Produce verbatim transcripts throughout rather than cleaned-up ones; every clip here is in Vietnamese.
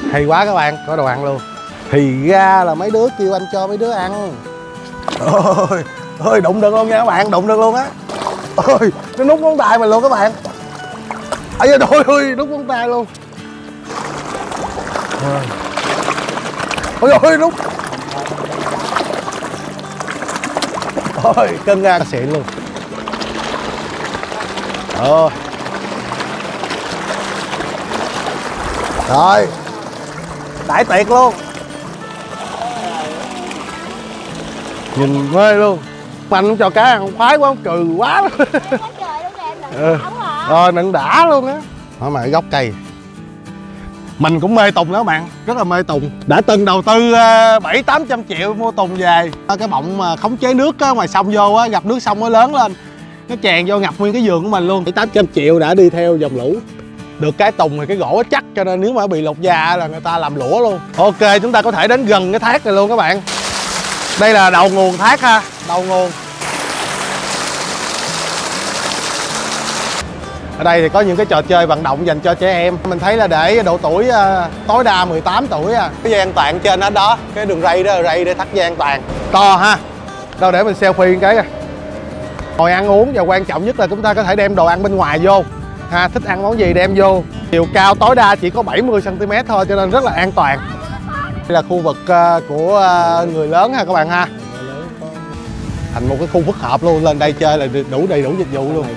Hay quá các bạn, có đồ ăn luôn. Thì ra là mấy đứa kêu anh cho mấy đứa ăn. Ôi, ôi đụng được luôn nha các bạn, đụng được luôn á. Ôi, nó nút ngón tay mình luôn các bạn. Ây da, trời ơi, nút ngón tay luôn. Ôi ôi, nút. Ôi, cân ra xịn luôn. Rồi. Rồi. Đãi tiệc luôn. Nhìn mê luôn. Anh cũng cho cá ăn khoái quá, cừ quá. Ừ. Rồi nựng đã luôn á. Đó mà gốc cây. Mình cũng mê tùng đó các bạn, rất là mê tùng. Đã từng đầu tư bảy tám trăm triệu mua tùng về. Cái bọng mà khống chế nước á, ngoài sông vô á, gặp nước sông nó lớn lên, nó tràn vô ngập nguyên cái vườn của mình luôn. Bảy tám trăm triệu đã đi theo dòng lũ. Được cái tùng thì cái gỗ nó chắc, cho nên nếu mà bị lột da là người ta làm lũa luôn. Ok, chúng ta có thể đến gần cái thác này luôn các bạn. Đây là đầu nguồn thác ha, đầu nguồn. Ở đây thì có những cái trò chơi vận động dành cho trẻ em. Mình thấy là để độ tuổi uh, tối đa mười tám tuổi à. Cái dây an toàn trên đó đó, cái đường ray đó là ray để thắt dây an toàn. To ha. Đâu để mình selfie cái. Ngồi ăn uống và quan trọng nhất là chúng ta có thể đem đồ ăn bên ngoài vô. Ha, thích ăn món gì đem vô. Chiều cao tối đa chỉ có bảy mươi xăng ti mét thôi cho nên rất là an toàn. Đây là khu vực uh, của uh, người lớn ha các bạn ha. Thành một cái khu phức hợp luôn, lên đây chơi là đủ đầy đủ dịch vụ luôn.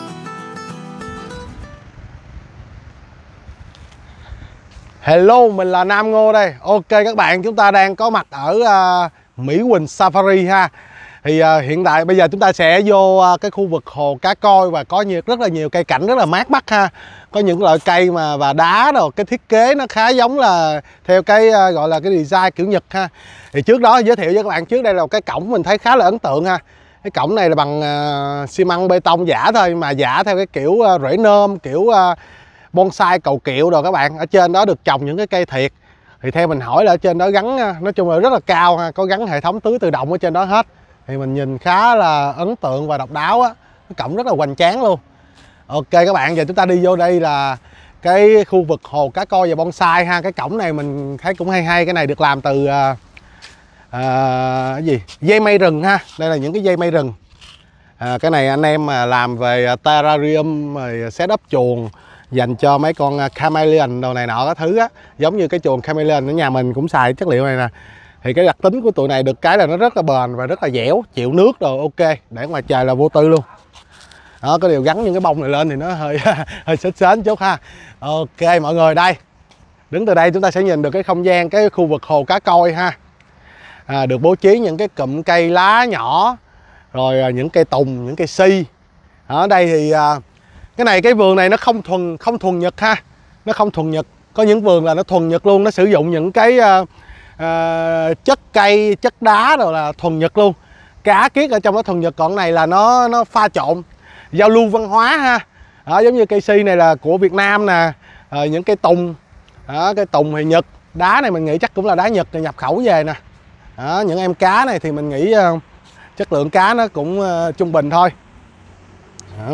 Hello, mình là Nam Ngô đây. Ok các bạn, chúng ta đang có mặt ở uh, Mỹ Quỳnh Safari ha. Thì uh, hiện tại bây giờ chúng ta sẽ vô uh, cái khu vực hồ cá coi và có nhiều, rất là nhiều cây cảnh rất là mát mắt ha. Có những loại cây mà và đá rồi, cái thiết kế nó khá giống là theo cái uh, gọi là cái design kiểu Nhật ha. Thì trước đó giới thiệu với các bạn trước, đây là một cái cổng mình thấy khá là ấn tượng ha. Cái cổng này là bằng uh, xi măng bê tông giả thôi, mà giả theo cái kiểu uh, rễ nôm, kiểu uh, bonsai cầu kiệu rồi các bạn. Ở trên đó được trồng những cái cây thiệt. Thì theo mình hỏi là ở trên đó gắn, nói chung là rất là cao ha, có gắn hệ thống tưới tự động ở trên đó hết. Thì mình nhìn khá là ấn tượng và độc đáo á. Cái cổng rất là hoành tráng luôn. Ok các bạn, giờ chúng ta đi vô đây là cái khu vực hồ cá coi và bonsai ha. Cái cổng này mình thấy cũng hay hay. Cái này được làm từ uh, uh, cái gì dây mây rừng ha. Đây là những cái dây mây rừng. À, cái này anh em mà làm về terrarium rồi setup chuồng dành cho mấy con chameleon đồ này nọ các thứ á, giống như cái chuồng chameleon ở nhà mình cũng xài chất liệu này nè. Thì cái đặc tính của tụi này được cái là nó rất là bền và rất là dẻo, chịu nước rồi. Ok, để ngoài trời là vô tư luôn. Đó, có điều gắn những cái bông này lên thì nó hơi hơi sến sến chút ha. Ok mọi người, đây đứng từ đây chúng ta sẽ nhìn được cái không gian, cái khu vực hồ cá coi ha. À, được bố trí những cái cụm cây lá nhỏ, rồi những cây tùng, những cây si. Ở đây thì cái này, cái vườn này nó không thuần không thuần Nhật ha, nó không thuần Nhật. Có những vườn là nó thuần Nhật luôn, nó sử dụng những cái uh, uh, chất cây, chất đá rồi là thuần Nhật luôn. Cá kiết ở trong đó thuần Nhật, còn này là nó nó pha trộn, giao lưu văn hóa ha. Đó, giống như cây si này là của Việt Nam nè, uh, những cây tùng, đó, cây tùng thì Nhật, đá này mình nghĩ chắc cũng là đá Nhật nhập khẩu về nè. Đó, những em cá này thì mình nghĩ uh, chất lượng cá nó cũng uh, trung bình thôi. Đó.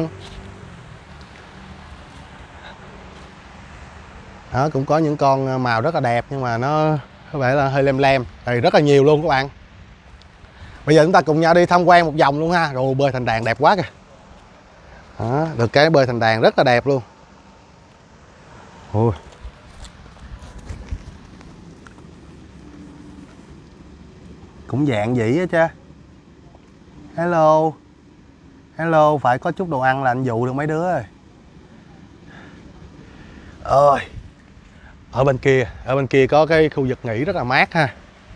Đó, cũng có những con màu rất là đẹp nhưng mà nó có vẻ là hơi lem lem. Thì rất là nhiều luôn các bạn. Bây giờ chúng ta cùng nhau đi tham quan một vòng luôn ha. Rồi bơi thành đàn đẹp quá kìa. Đó, được cái bơi thành đàn rất là đẹp luôn. Ui. Cũng dạng dĩ á chứ. Hello. Hello, phải có chút đồ ăn là anh dụ được mấy đứa rồi. Ơi. Ở bên kia, ở bên kia có cái khu vực nghỉ rất là mát ha.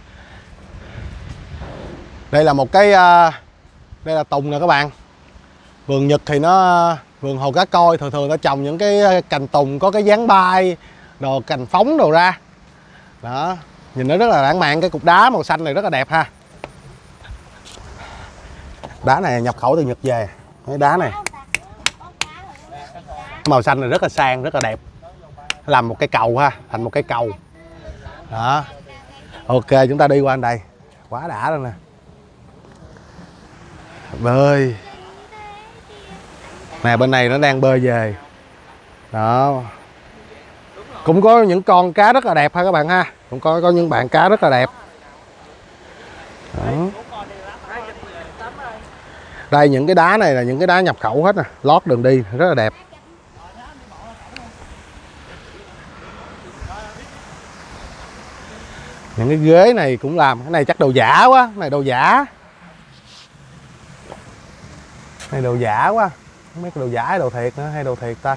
Đây là một cái uh, đây là tùng nè các bạn. Vườn Nhật thì nó vườn hồ cá coi thường thường nó trồng những cái cành tùng có cái dáng bay, đồ cành phóng đồ ra. Đó, nhìn nó rất là lãng mạn. Cái cục đá màu xanh này rất là đẹp ha. Đá này nhập khẩu từ Nhật về. Cái đá này màu xanh này rất là sang, rất là đẹp. Làm một cái cầu ha, thành một cái cầu. Đó. Ok, chúng ta đi qua đây. Quá đã rồi nè. Bơi. Nè, bên này nó đang bơi về. Đó. Cũng có những con cá rất là đẹp ha các bạn ha. Cũng có có những bạn cá rất là đẹp. Đó. Đây những cái đá này là những cái đá nhập khẩu hết nè, lót đường đi rất là đẹp. Những cái ghế này cũng làm, cái này chắc đồ giả quá, cái này đồ giả. Cái này đồ giả quá. Không biết đồ giả hay đồ thiệt nữa, hay đồ thiệt ta.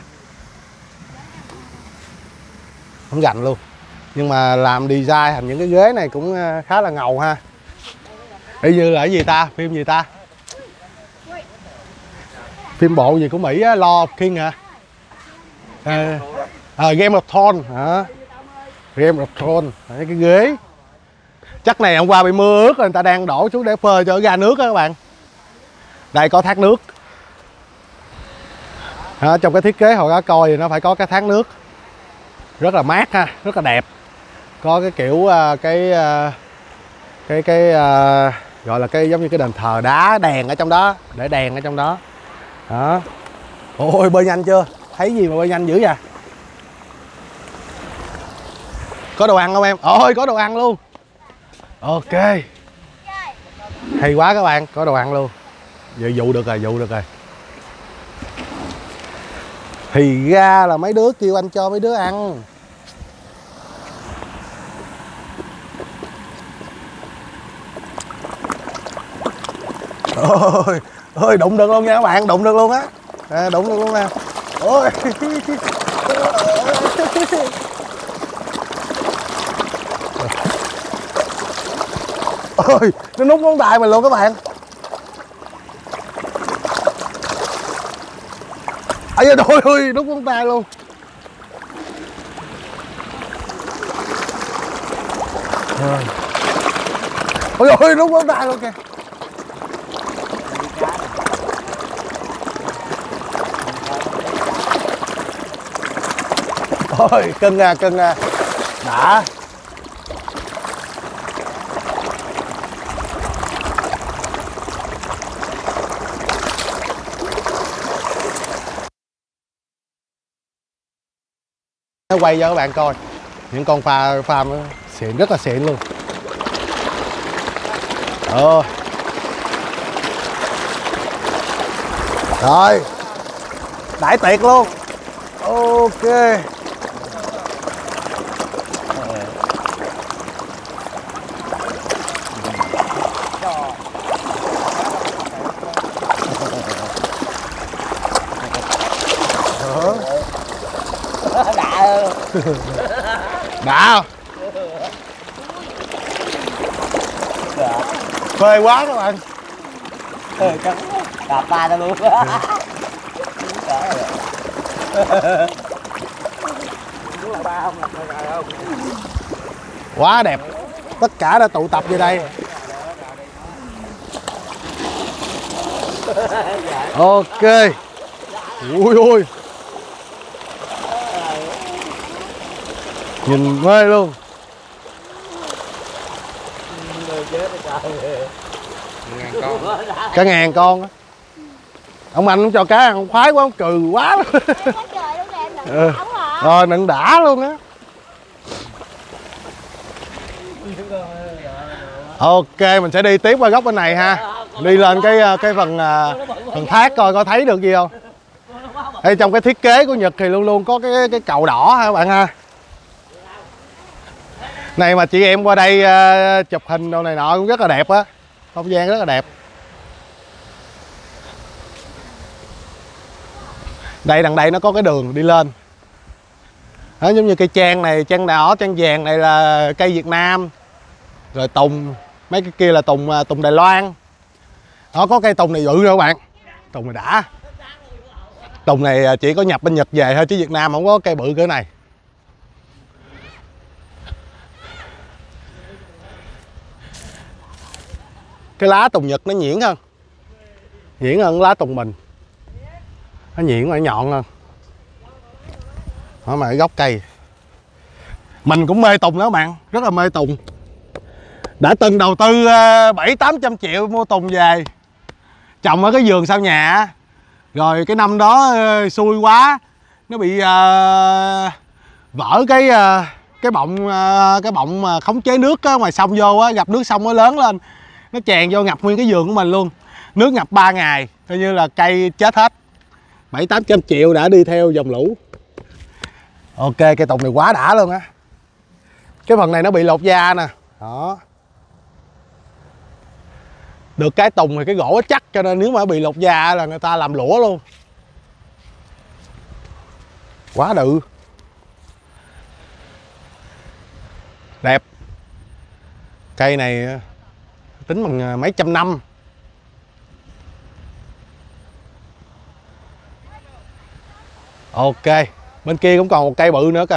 Không gành luôn. Nhưng mà làm design thành những cái ghế này cũng khá là ngầu ha. Y như là cái gì ta, phim gì ta? Phim bộ gì của Mỹ á, Law of King hả? À, à, Game of Thrones hả? Game of Thrones, cái ghế. Chắc này hôm qua bị mưa ướt rồi, người ta đang đổ xuống để phơi cho ra nước đó các bạn. Đây có thác nước. À, trong cái thiết kế Hồ Cá Coi thì nó phải có cái thác nước. Rất là mát ha, rất là đẹp. Có cái kiểu cái cái cái gọi là cái giống như cái đền thờ đá, đèn ở trong đó, để đèn ở trong đó. Đó. Ôi bơi nhanh chưa? Thấy gì mà bơi nhanh dữ vậy? Có đồ ăn không em? Ôi có đồ ăn luôn. Ok. Hay quá các bạn, có đồ ăn luôn. Giờ dụ được rồi, dụ được rồi. Thì ra là mấy đứa kêu anh cho mấy đứa ăn. Ôi, ôi đụng được luôn nha các bạn, đụng được luôn á. À, đụng được luôn nè. Ôi. Ôi, nó nút ngón tay mình luôn các bạn. Ây da, trời ơi, nút ngón tay luôn. Ôi ôi, nút ngón tay luôn kìa. Ôi, cưng à, cưng à. Đã. Nó quay cho các bạn coi những con pha pha xịn, rất là xịn luôn. Ờ. Rồi. Đãi tiệc luôn. Ok. Đã không? Phê quá các bạn. Phê chắc đạp ba tao luôn. Quá đẹp. Tất cả đã tụ tập về đây. Ok. Ui ui. Nhìn mê luôn. Ngàn con. Cả ngàn con á. Ông anh cũng cho cá ăn khoái quá, ông cừ quá luôn. Ừ. Rồi nựng đã luôn á. Ok, mình sẽ đi tiếp qua góc bên này ha. Đi lên cái cái phần phần thác coi có thấy được gì không. Đây, trong cái thiết kế của Nhật thì luôn luôn có cái cái cầu đỏ ha các bạn ha. Này mà chị em qua đây uh, chụp hình đồ này nọ cũng rất là đẹp á. Không gian rất là đẹp. Đây đằng đây nó có cái đường đi lên. Đó, giống như cây trang này, trang đỏ, trang vàng này là cây Việt Nam. Rồi tùng, mấy cái kia là tùng tùng Đài Loan. Đó, có cây tùng này bự nữa các bạn. Tùng này đã. Tùng này chỉ có nhập bên Nhật về thôi chứ Việt Nam không có cây bự cỡ này. Cái lá tùng Nhật nó nhuyễn hơn. Nhuyễn hơn lá tùng mình. Nó nhuyễn mà nó nhọn hơn. Đó mà cái gốc cây. Mình cũng mê tùng đó các bạn, rất là mê tùng. Đã từng đầu tư bảy tám trăm triệu mua tùng về trồng ở cái vườn sau nhà. Rồi cái năm đó xui quá, nó bị uh, vỡ cái cái bọng cái bọng mà khống chế nước á, ngoài sông vô á, gặp nước sông nó lớn lên, nó tràn vô ngập nguyên cái vườn của mình luôn. Nước ngập ba ngày coi như là cây chết hết. Bảy tám trăm triệu đã đi theo dòng lũ. Ok, cây tùng này quá đã luôn á. Cái phần này nó bị lột da nè. Đó. Được cái tùng thì cái gỗ nó chắc, cho nên nếu mà bị lột da là người ta làm lũa luôn. Quá đự. Đẹp. Cây này tính bằng mấy trăm năm. Ok, bên kia cũng còn một cây bự nữa kìa.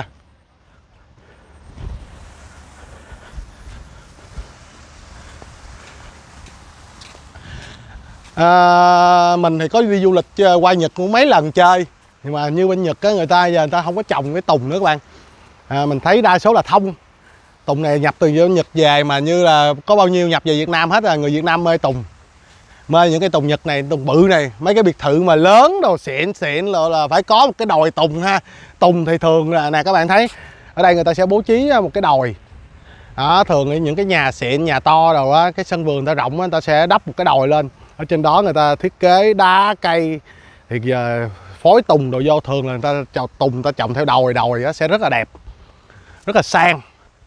À, mình thì có đi du lịch qua Nhật cũng mấy lần chơi, nhưng mà như bên Nhật á, người ta giờ người ta không có trồng cái tùng nữa các bạn. À, mình thấy đa số là thông. Tùng này nhập từ Nhật về, mà như là có bao nhiêu nhập về Việt Nam hết, là người Việt Nam mê tùng, mê những cái tùng Nhật này, tùng bự này, mấy cái biệt thự mà lớn đồ xịn xịn là, là phải có một cái đồi tùng ha. Tùng thì thường là nè các bạn thấy ở đây người ta sẽ bố trí một cái đồi. Đó, thường những cái nhà xịn, nhà to rồi á, cái sân vườn người ta rộng á, người ta sẽ đắp một cái đồi lên. Ở trên đó người ta thiết kế đá cây thì giờ phối tùng đồ vô, thường là người ta trồng tùng, người ta trồng theo đồi đồi á, sẽ rất là đẹp, rất là sang.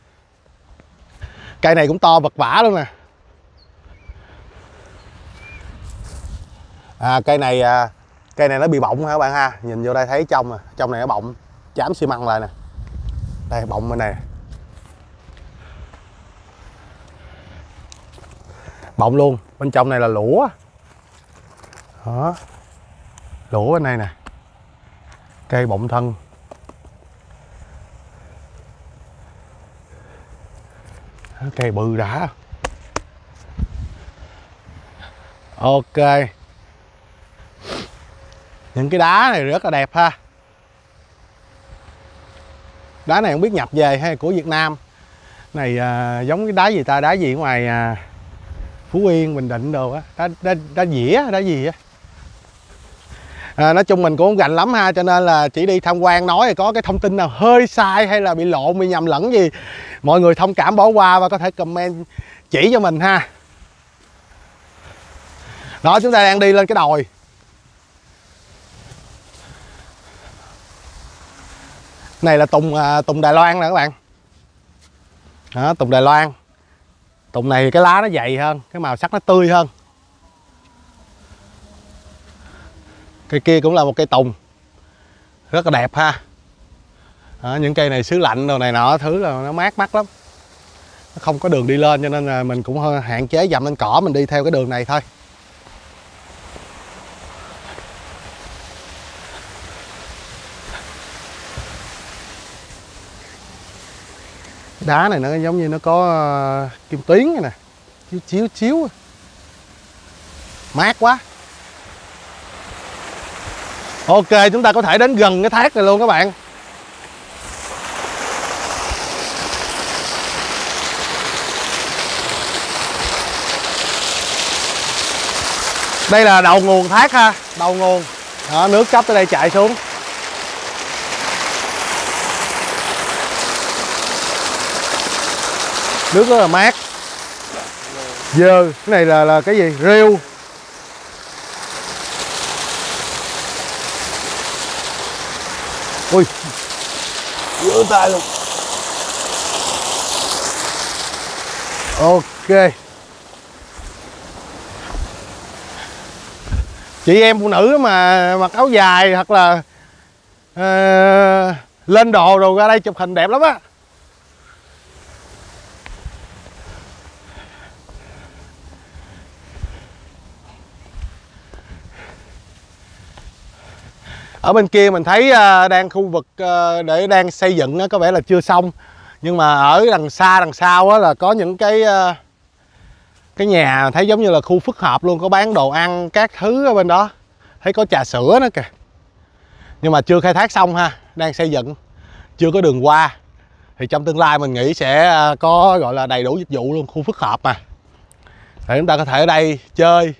Cây này cũng to vật vã luôn nè. À, cây này cây này nó bị bọng hả các bạn ha, nhìn vô đây thấy trong, trong này nó bọng, chám xi măng lại nè. Đây bọng bên này, bọng luôn, bên trong này là lũa. Đó, lũa bên này nè, cây bọng thân. Cây bự đã. Ok, những cái đá này rất là đẹp ha. Đá này không biết nhập về hay của Việt Nam. Này à, giống cái đá gì ta, đá gì ngoài à, Phú Yên, Bình Định đồ á, đá, đá, đá dĩa, đá gì á. À, nói chung mình cũng không rành lắm ha, cho nên là chỉ đi tham quan nói, có cái thông tin nào hơi sai hay là bị lộn, bị nhầm lẫn gì, mọi người thông cảm bỏ qua và có thể comment chỉ cho mình ha. Đó, chúng ta đang đi lên cái đồi. Này là tùng tùng Đài Loan nè các bạn. Đó, tùng Đài Loan. Tùng này cái lá nó dày hơn, cái màu sắc nó tươi hơn. Cây kia cũng là một cây tùng rất là đẹp ha. Đó, những cây này xứ lạnh đồ này nọ thứ là nó mát mắt lắm, nó không có đường đi lên, cho nên là mình cũng hơi hạn chế dậm lên cỏ, mình đi theo cái đường này thôi. Đá này nó giống như nó có uh, kim tuyến này nè, chiếu chiếu chiếu, mát quá. Ok, chúng ta có thể đến gần cái thác này luôn các bạn. Đây là đầu nguồn thác ha, đầu nguồn. Đó, nước cấp tới đây chạy xuống. Nước rất là mát. Dơ, cái này là là cái gì? Rêu. Ui, vỡ tay luôn. Ok. Chị em phụ nữ mà mặc áo dài hoặc là uh, lên đồ rồi ra đây chụp hình đẹp lắm á. Ở bên kia mình thấy đang khu vực để đang xây dựng có vẻ là chưa xong, nhưng mà ở đằng xa đằng sau là có những cái cái nhà thấy giống như là khu phức hợp luôn, có bán đồ ăn các thứ ở bên đó, thấy có trà sữa nữa kìa, nhưng mà chưa khai thác xong ha, đang xây dựng, chưa có đường qua. Thì trong tương lai mình nghĩ sẽ có gọi là đầy đủ dịch vụ luôn, khu phức hợp mà, để chúng ta có thể ở đây chơi.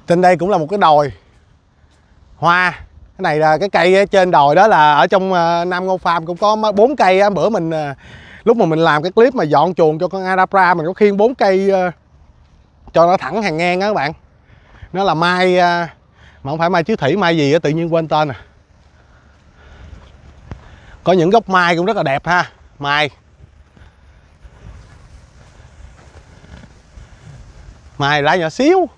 Trên đây cũng là một cái đồi hoa. Cái này là cái cây trên đồi đó, là ở trong Nam Ngô Farm cũng có bốn cây á. Bữa mình lúc mà mình làm cái clip mà dọn chuồng cho con Adapra, mình có khiêng bốn cây cho nó thẳng hàng ngang á các bạn. Nó là mai mà không phải mai chứ thủy, mai gì á tự nhiên quên tên à. Có những gốc mai cũng rất là đẹp ha. Mai Mai lá nhỏ xíu.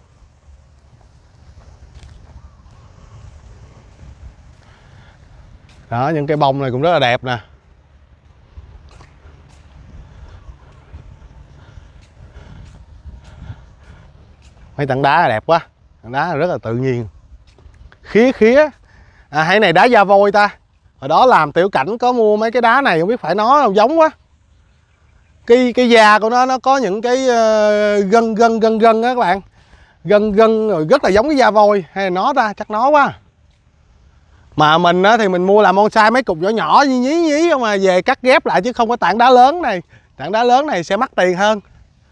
Đó, những cây bông này cũng rất là đẹp nè. Mấy tảng đá là đẹp quá. Tảng đá là rất là tự nhiên. Khía khía. À, hay này đá da vôi ta. Hồi đó làm tiểu cảnh có mua mấy cái đá này, không biết phải nó không, giống quá. Cái cái da của nó nó có những cái uh, gân gân gân gân á các bạn. Gân gân rồi rất là giống cái da vôi. Hay là nó ta, chắc nó quá. Mà mình á, thì mình mua làm bonsai mấy cục nhỏ nhỏ nhí nhí nhí mà về cắt ghép lại, chứ không có tảng đá lớn này. Tảng đá lớn này sẽ mắc tiền hơn.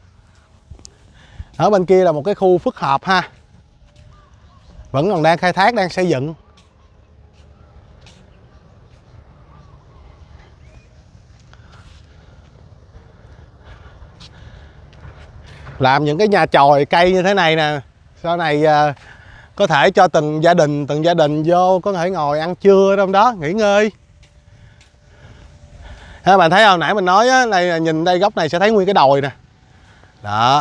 Ở bên kia là một cái khu phức hợp ha. Vẫn còn đang khai thác, đang xây dựng. Làm những cái nhà chòi cây như thế này nè, sau này uh, có thể cho từng gia đình từng gia đình vô có thể ngồi ăn trưa trong đó nghỉ ngơi. Các bạn thấy không, nãy mình nói á, này nhìn đây góc này sẽ thấy nguyên cái đồi nè. Đó.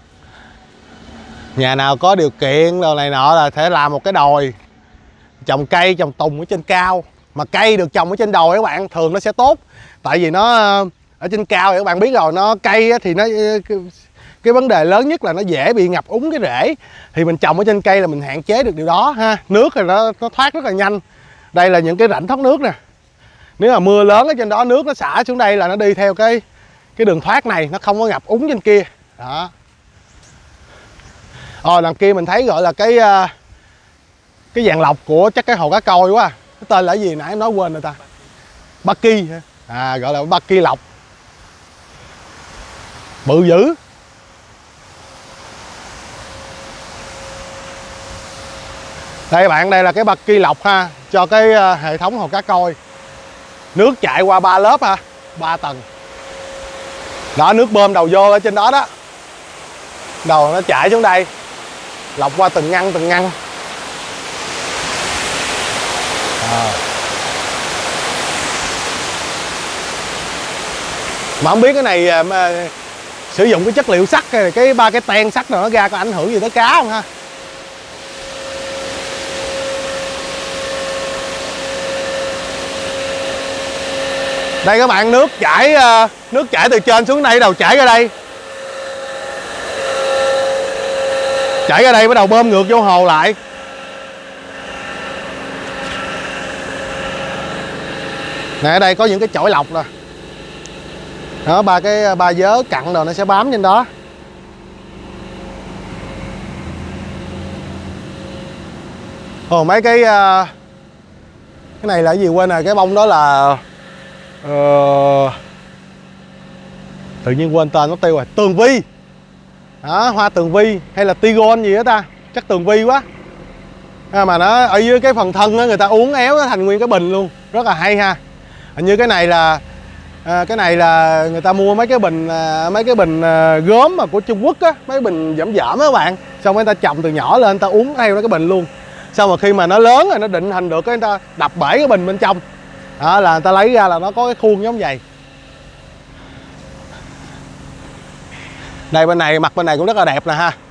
Nhà nào có điều kiện đồ này nọ là sẽ làm một cái đồi trồng cây, trồng tùng ở trên cao. Mà cây được trồng ở trên đồi các bạn thường nó sẽ tốt. Tại vì nó ở trên cao thì các bạn biết rồi, nó cây thì nó cái vấn đề lớn nhất là nó dễ bị ngập úng cái rễ. Thì mình trồng ở trên cây là mình hạn chế được điều đó ha. Nước thì nó, nó thoát rất là nhanh. Đây là những cái rãnh thoát nước nè. Nếu mà mưa lớn ở trên đó, nước nó xả xuống đây là nó đi theo cái cái đường thoát này, nó không có ngập úng trên kia. Đó. Ờ, đằng kia mình thấy gọi là cái cái dạng lọc của chắc cái hồ cá coi quá. Cái tên là cái gì nãy em nói quên rồi ta. Bucky hả? À, gọi là Bucky lọc. Bự dữ. Đây các bạn, đây là cái Bucky lọc ha, cho cái hệ thống hồ cá coi. Nước chạy qua ba lớp ha, ba tầng. Đó, nước bơm đầu vô ở trên đó đó. Đầu nó chạy xuống đây, lọc qua từng ngăn từng ngăn. À. Mà không biết cái này mà sử dụng cái chất liệu sắt hay cái ba cái ten sắt nào nó ra có ảnh hưởng gì tới cá không ha? Đây các bạn, nước chảy nước chảy từ trên xuống đây, đầu chảy ra đây. Chảy ra đây bắt đầu bơm ngược vô hồ lại. Nè, ở đây có những cái chổi lọc nè. Đó, ba cái ba vớ cặn rồi nó sẽ bám trên đó. Ồ, mấy cái cái này là cái gì quên rồi, cái bông đó là uh, tự nhiên quên tên nó tiêu rồi. Tường vi. Đó, hoa tường vi hay là tigon gì đó ta, chắc tường vi quá. À, mà nó ở dưới cái phần thân đó, người ta uốn éo nó thành nguyên cái bình luôn, rất là hay ha. Hình như cái này là à, cái này là người ta mua mấy cái bình à, mấy cái bình à, gốm mà của Trung Quốc á, mấy bình dởm dởm á các bạn, xong người ta trồng từ nhỏ lên, người ta uống theo nó cái bình luôn, xong rồi khi mà nó lớn rồi nó định hình được cái người ta đập bể cái bình bên trong đó, là người ta lấy ra là nó có cái khuôn giống vậy. Đây bên này, mặt bên này cũng rất là đẹp nè ha.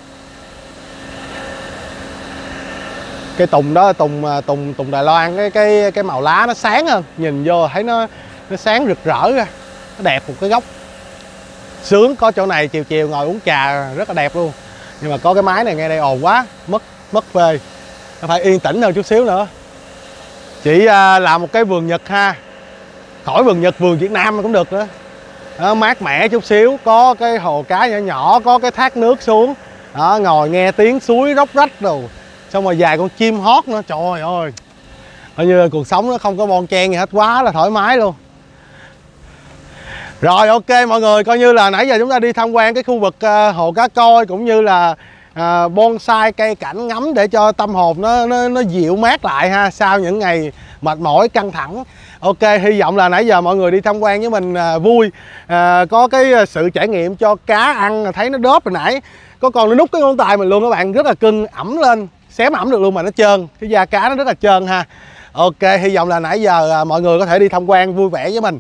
Cái tùng đó, tùng tùng tùng Đài Loan, cái cái cái màu lá nó sáng hơn, nhìn vô thấy nó nó sáng rực rỡ ra, nó đẹp một cái góc. Sướng, có chỗ này chiều chiều ngồi uống trà rất là đẹp luôn. Nhưng mà có cái máy này ngay đây ồn quá, mất mất phê. Nó phải yên tĩnh hơn chút xíu nữa. Chỉ uh, làm một cái vườn Nhật ha. Khỏi vườn Nhật, vườn Việt Nam cũng được nữa. Đó, mát mẻ chút xíu, có cái hồ cá nhỏ nhỏ, có cái thác nước xuống. Đó, ngồi nghe tiếng suối róc rách đồ. Xong rồi vài con chim hót nữa, trời ơi. Coi như cuộc sống nó không có bon chen gì hết, quá là thoải mái luôn. Rồi ok mọi người, coi như là nãy giờ chúng ta đi tham quan cái khu vực uh, hồ cá coi cũng như là à, bonsai cây cảnh ngắm để cho tâm hồn nó nó nó dịu mát lại ha, sau những ngày mệt mỏi căng thẳng. Ok, hy vọng là nãy giờ mọi người đi tham quan với mình à, vui, à, có cái sự trải nghiệm cho cá ăn. Thấy nó đớp hồi nãy có con nó nút cái ngón tay mình luôn các bạn, rất là cưng, ẩm lên xém ẩm được luôn mà nó trơn, cái da cá nó rất là trơn ha. Ok, hy vọng là nãy giờ à, mọi người có thể đi tham quan vui vẻ với mình.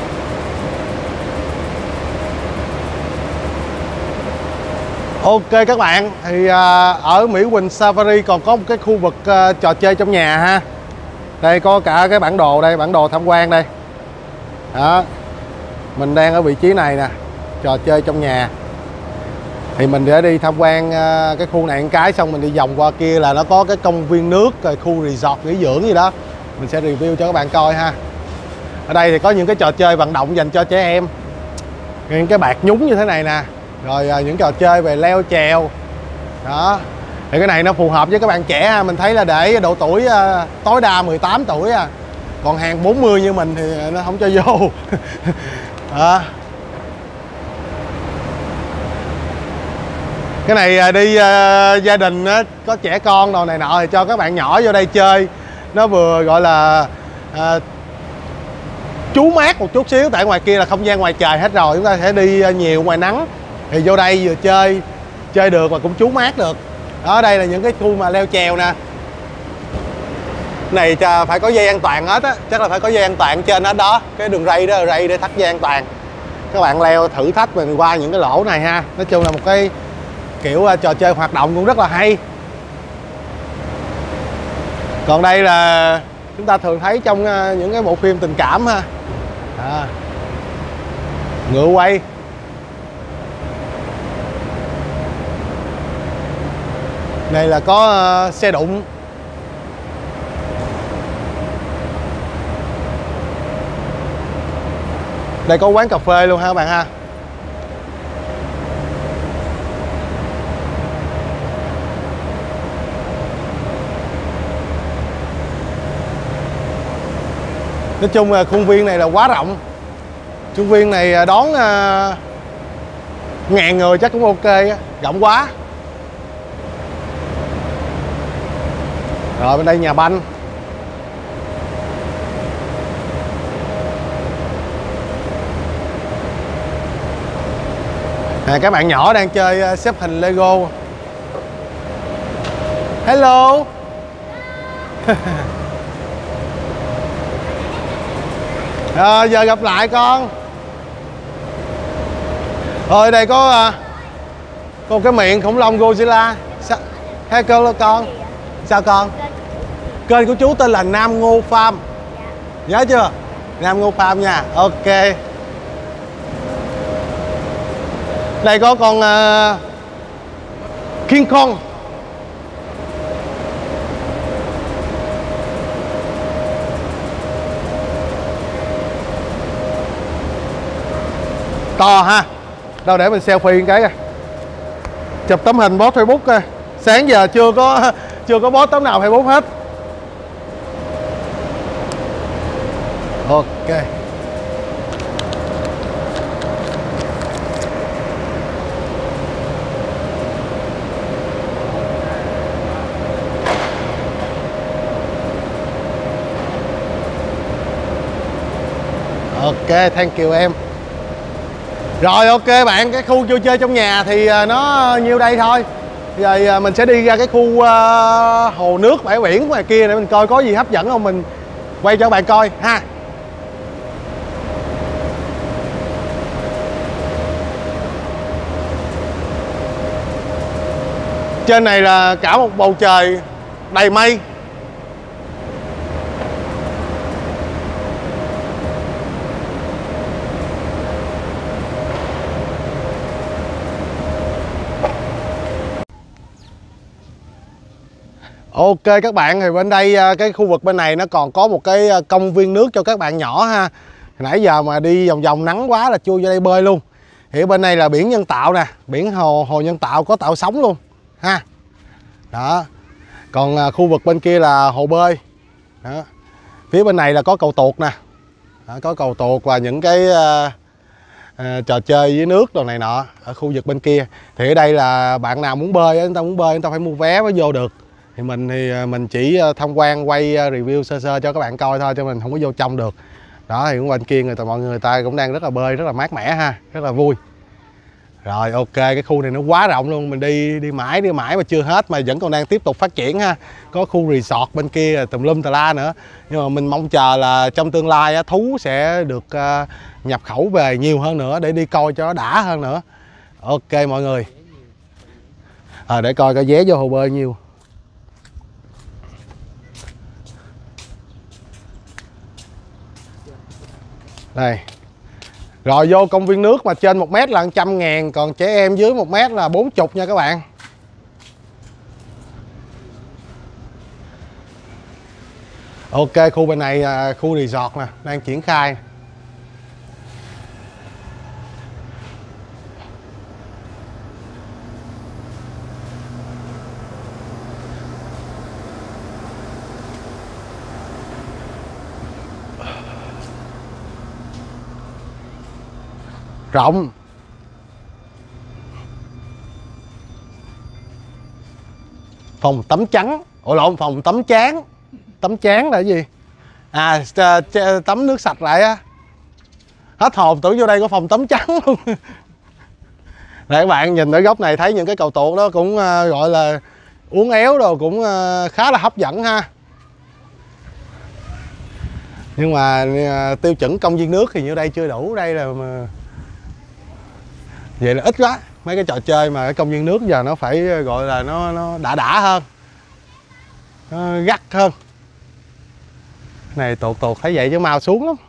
Ok các bạn, thì à, ở Mỹ Quỳnh Safari còn có một cái khu vực à, trò chơi trong nhà ha. Đây có cả cái bản đồ đây, bản đồ tham quan đây. Đó. Mình đang ở vị trí này nè, trò chơi trong nhà. Thì mình sẽ đi tham quan à, cái khu này một cái, xong mình đi vòng qua kia là nó có cái công viên nước, rồi khu resort nghỉ dưỡng gì đó. Mình sẽ review cho các bạn coi ha. Ở đây thì có những cái trò chơi vận động dành cho trẻ em, những cái bạt nhúng như thế này nè, rồi à, những trò chơi về leo trèo đó. Thì cái này nó phù hợp với các bạn trẻ ha. Mình thấy là để độ tuổi à, tối đa mười tám tuổi à, còn hàng bốn mươi như mình thì nó không cho vô. Đó. Cái này à, đi à, gia đình á, có trẻ con đồ này nọ thì cho các bạn nhỏ vô đây chơi, nó vừa gọi là à, trú mát một chút xíu, tại ngoài kia là không gian ngoài trời hết rồi, chúng ta sẽ đi nhiều ngoài nắng, thì vô đây vừa chơi chơi được mà cũng trú mát được. Ở đây là những cái khu mà leo trèo nè, này phải có dây an toàn hết á, chắc là phải có dây an toàn trên hết đó, cái đường ray đó là ray để thắt dây an toàn. Các bạn leo thử thách mình qua những cái lỗ này ha. Nói chung là một cái kiểu trò chơi hoạt động cũng rất là hay. Còn đây là chúng ta thường thấy trong những cái bộ phim tình cảm ha. À, ngựa quay. Này là có uh, xe đụng. Đây có quán cà phê luôn ha các bạn ha. Nói chung là khuôn viên này là quá rộng. Khuôn viên này đón uh, ngàn người chắc cũng ok á, rộng quá. Rồi bên đây nhà banh. À, các bạn nhỏ đang chơi xếp hình Lego. Hello. À, giờ gặp lại con. Rồi đây có uh, có cái miệng khủng long Godzilla. Sao? Hey con, con. Sao con? Kênh của chú tên là Nam Ngô Farm. Nhớ chưa? Nam Ngô Farm nha. Ok. Đây có con uh, King Kong. To ha. Đâu để mình selfie một cái coi. Chụp tấm hình post Facebook coi. Sáng giờ chưa có chưa có post tấm nào Facebook hết. Ok. Ok, thank you em. Rồi ok bạn, cái khu vui chơi trong nhà thì nó nhiêu đây thôi. Rồi mình sẽ đi ra cái khu uh, hồ nước bãi biển ngoài kia để mình coi có gì hấp dẫn không, mình quay cho các bạn coi ha. Trên này là cả một bầu trời đầy mây. Ok các bạn, thì bên đây cái khu vực bên này nó còn có một cái công viên nước cho các bạn nhỏ ha. Nãy giờ mà đi vòng vòng nắng quá là chui vô đây bơi luôn. Thì bên đây là biển nhân tạo nè, biển hồ hồ nhân tạo có tạo sóng luôn ha. Đó. Còn khu vực bên kia là hồ bơi. Đó. Phía bên này là có cầu tuột nè. Đó, có cầu tuột và những cái à, trò chơi dưới nước đồ này nọ ở khu vực bên kia. Thì ở đây là bạn nào muốn bơi, chúng ta muốn bơi chúng ta phải mua vé mới vô được. Thì mình thì mình chỉ tham quan quay review sơ sơ cho các bạn coi thôi, cho mình không có vô trong được. Đó thì bên kia người ta mọi người ta cũng đang rất là bơi rất là mát mẻ ha, rất là vui. Rồi ok, cái khu này nó quá rộng luôn, mình đi đi mãi đi mãi mà chưa hết, mà vẫn còn đang tiếp tục phát triển ha. Có khu resort bên kia tùm lum tà la nữa. Nhưng mà mình mong chờ là trong tương lai á, thú sẽ được uh, nhập khẩu về nhiều hơn nữa để đi coi cho nó đã hơn nữa. Ok mọi người. À, để coi cái vé vô hồ bơi nhiêu. Đây. Rồi vô công viên nước mà trên một mét là một trăm ngàn, còn trẻ em dưới một mét là bốn mươi nha các bạn. Ok, khu bên này là khu resort nè, đang triển khai. Rộng. Phòng tắm trắng. Ủa lộn, phòng tắm chán. Tắm chán là cái gì? À, tắm nước sạch lại á. Hết hồn, tưởng vô đây có phòng tắm trắng luôn. Đây các bạn nhìn ở góc này thấy những cái cầu tuột đó cũng uh, gọi là uốn éo rồi, cũng uh, khá là hấp dẫn ha. Nhưng mà uh, tiêu chuẩn công viên nước thì như đây chưa đủ, đây là mà... vậy là ít quá. Mấy cái trò chơi mà cái công viên nước giờ nó phải gọi là nó nó đã đã hơn, nó gắt hơn. Này tuột tuột thấy vậy chứ mau xuống lắm.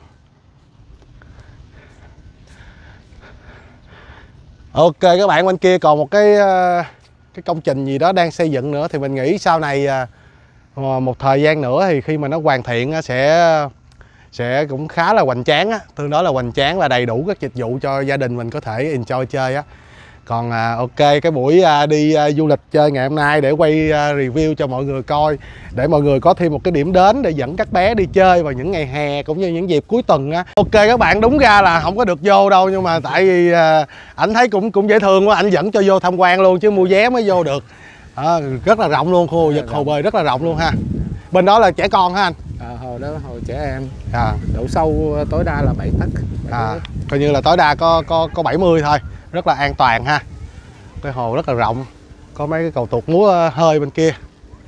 Ok các bạn, bên kia còn một cái cái công trình gì đó đang xây dựng nữa, thì mình nghĩ sau này một thời gian nữa thì khi mà nó hoàn thiện sẽ sẽ cũng khá là hoành tráng á, tương đối là hoành tráng và đầy đủ các dịch vụ cho gia đình mình có thể enjoy chơi á. Còn à, ok, cái buổi à, đi à, du lịch chơi ngày hôm nay để quay à, review cho mọi người coi, để mọi người có thêm một cái điểm đến để dẫn các bé đi chơi vào những ngày hè cũng như những dịp cuối tuần á. Ok các bạn, đúng ra là không có được vô đâu, nhưng mà tại vì à, ảnh thấy cũng cũng dễ thương quá, ảnh dẫn cho vô tham quan luôn chứ mua vé mới vô được. À, rất là rộng luôn, khu vực hồ bơi rất là rộng luôn ha. Bên đó là trẻ con hả anh? À, hồ đó hồ trẻ em. À. Độ sâu tối đa là bảy tấc. À, coi như là tối đa có có có bảy mươi thôi, rất là an toàn ha. Cái hồ rất là rộng, có mấy cái cầu tuột múa hơi bên kia.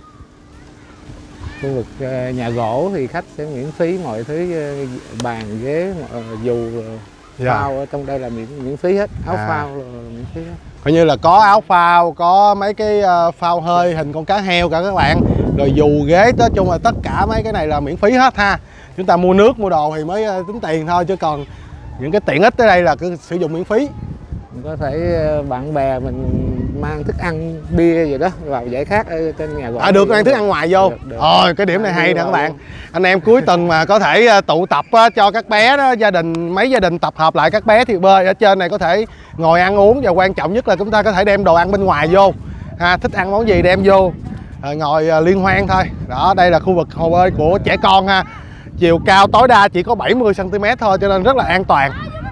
Khu vực nhà gỗ thì khách sẽ miễn phí mọi thứ, bàn ghế, dù, phao dạ. Ở trong đây là miễn miễn phí hết, áo à. phao là miễn phí hết. Coi như là có áo phao, có mấy cái phao hơi hình con cá heo cả các bạn, rồi dù ghế, nói chung là tất cả mấy cái này là miễn phí hết ha. Chúng ta mua nước mua đồ thì mới tính tiền thôi, chứ còn những cái tiện ích tới đây là cứ sử dụng miễn phí. Mình có thể bạn bè mình mang thức ăn bia gì đó vào giải khát ở trên nhà gỗ. À, được mang thức ăn ngoài vô. Rồi cái điểm này hay nè các bạn. Anh em cuối tuần mà có thể tụ tập cho các bé đó, gia đình mấy gia đình tập hợp lại các bé thì bơi ở trên này có thể ngồi ăn uống, và quan trọng nhất là chúng ta có thể đem đồ ăn bên ngoài vô. À, thích ăn món gì đem vô. À, ngồi liên hoan thôi. Đó, đây là khu vực hồ bơi của trẻ con ha. Chiều cao tối đa chỉ có bảy mươi xăng ti mét thôi, cho nên rất là an toàn.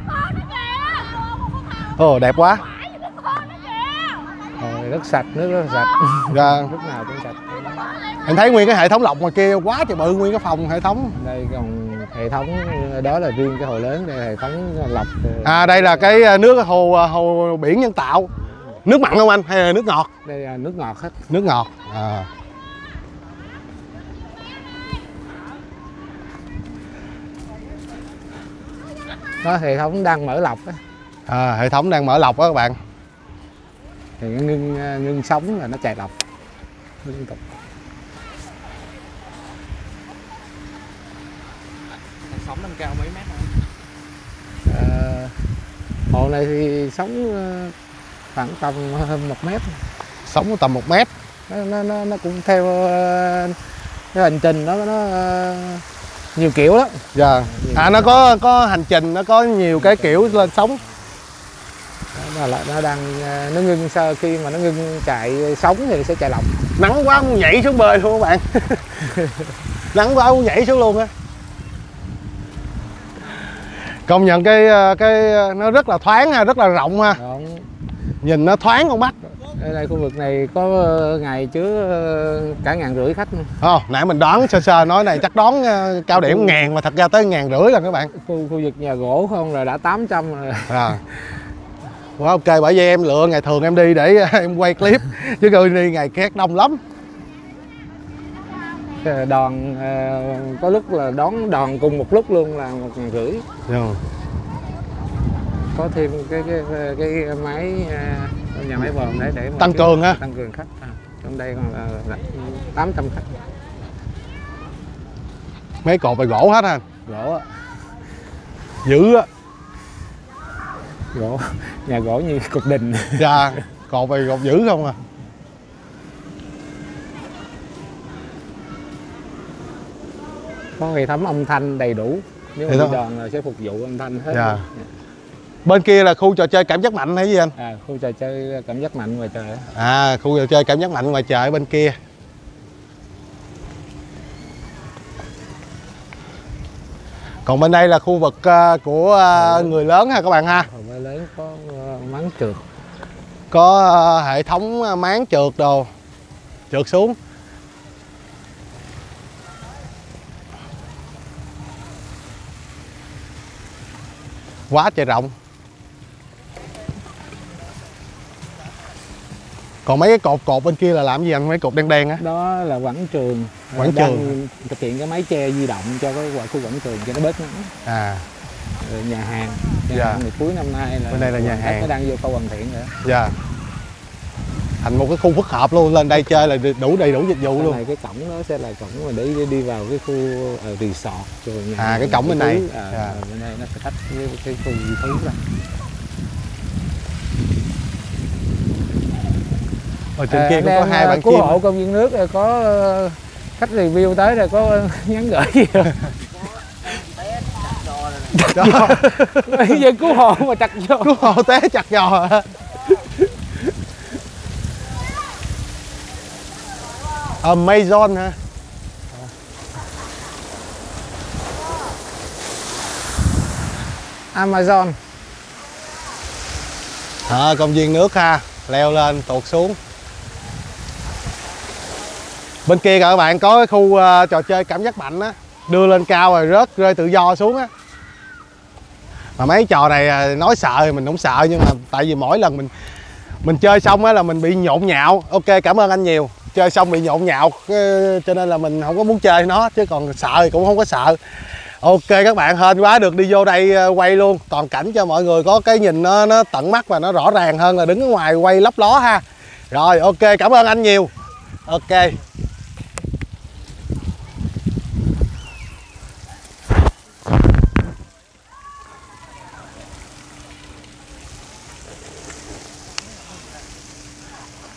Ồ, đẹp quá. Rồi, rất sạch, nước rất sạch. Dạ. Lúc nào cũng sạch. Anh thấy nguyên cái hệ thống lọc ngoài kia quá trời bự, nguyên cái phòng hệ thống. Đây còn hệ thống đó là riêng cái hồ lớn, đây là hệ thống lọc. À, đây là cái nước hồ hồ biển nhân tạo. Nước mặn không anh hay là nước ngọt? Đây là nước ngọt hết. Nước ngọt. À. Đó, hệ thống đang mở lọc á. À, hệ thống đang mở lọc đó các bạn. Thì ngưng ngưng sống là nó chạy lọc liên tục. Sóng nâng cao mấy mét hả? À, hồ này thì sóng khoảng tầm hơn một mét. Sóng tầm một mét. Nó, nó, nó, nó cũng theo cái hành trình nó nó nhiều kiểu lắm. Dạ. À, nó có có hành trình, nó có nhiều cái kiểu lên sóng. Nó, là, nó đang nó ngưng, sau khi mà nó ngưng chạy sóng thì nó sẽ chạy lọc. Nắng quá muốn nhảy xuống bơi luôn các bạn. Nắng quá muốn nhảy xuống luôn á. Công nhận cái cái nó rất là thoáng ha, rất là rộng ha. Đúng. Nhìn nó thoáng con mắt. Ở đây khu vực này có ngày chứa cả ngàn rưỡi khách. Oh, nãy mình đoán sơ sơ nói này chắc đón cao điểm ngàn mà thật ra tới ngàn rưỡi rồi các bạn. Khu, khu vực nhà gỗ không là đã tám trăm rồi. À. Wow, ok, bởi vì em lựa ngày thường em đi để em quay clip chứ coi đi ngày khác đông lắm. Đoàn có lúc là đón đoàn cùng một lúc luôn là một ngàn rưỡi. Yeah. Có thêm cái cái cái máy nhà máy vòm để để tăng cường ha, tăng cường khách. À, trong đây còn là, là tám trăm khách. Mấy cột phải gỗ hết ha. Gỗ á. Dữ á. Gỗ, nhà gỗ như cục đình. Dạ, cột phải gột dữ không à. Có hệ thống âm thanh đầy đủ. Nếu mà đi đoàn là sẽ phục vụ âm thanh hết. Dạ. Bên kia là khu trò chơi cảm giác mạnh hay gì anh? À, khu trò chơi cảm giác mạnh ngoài trời. À, khu trò chơi cảm giác mạnh ngoài trời ở bên kia. Còn bên đây là khu vực của người lớn ha các bạn ha. Còn bên lớn có máng trượt. Có hệ thống máng trượt đồ, trượt xuống. Quá trời rộng. Còn mấy cái cột cột bên kia là làm gì anh? Mấy cột đen đen á? Đó là quảng trường. Quảng trường thực hiện cái máy che di động cho cái khu quảng trường cho nó bớt nắng. À. Rồi nhà hàng. Nhà dạ. hàng thì cuối năm nay là bên đây là nhà hàng. Nó đang vô khâu hoàn thiện rồi. Dạ. Thành một cái khu phức hợp luôn, lên đây chơi là đủ đầy đủ dịch vụ luôn. Này cái cổng đó sẽ là cổng mà để đi vào cái khu uh, resort rồi nhà à cái cổng bên này. À, dạ. Bên đây nó sẽ tách với cái khu di thú ra. Ở trên à, kia cũng có hai bạn cứu chim. Hộ công viên nước rồi có uh, khách review tới rồi có uh, nhắn gửi gì rồi. Bây giờ cứu hộ mà chặt giò. Cứu hộ té chặt giò hả? Amazon hả? Amazon. À, công viên nước ha, leo lên tuột xuống. Bên kia các bạn có cái khu uh, trò chơi cảm giác mạnh á, đưa lên cao rồi rớt rơi tự do xuống á. Mà mấy trò này nói sợ thì mình không sợ, nhưng mà tại vì mỗi lần mình mình chơi xong á là mình bị nhộn nhạo. Ok, cảm ơn anh nhiều. Chơi xong bị nhộn nhạo cho nên là mình không có muốn chơi nó, chứ còn sợ thì cũng không có sợ. Ok các bạn, hên quá được đi vô đây quay luôn toàn cảnh cho mọi người có cái nhìn nó, nó tận mắt và nó rõ ràng hơn là đứng ở ngoài quay lấp ló ha. Rồi ok, cảm ơn anh nhiều. Ok.